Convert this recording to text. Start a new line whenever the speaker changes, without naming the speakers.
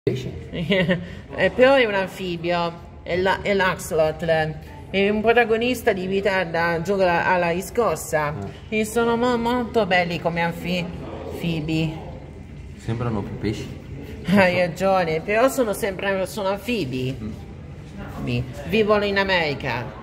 Però è un anfibio, è l'axolotl, è un protagonista di Vita da Giorno alla riscossa e sono molto belli come anfibi.
Sembrano più pesci.
Hai ragione, però sono anfibi. Vivono in America.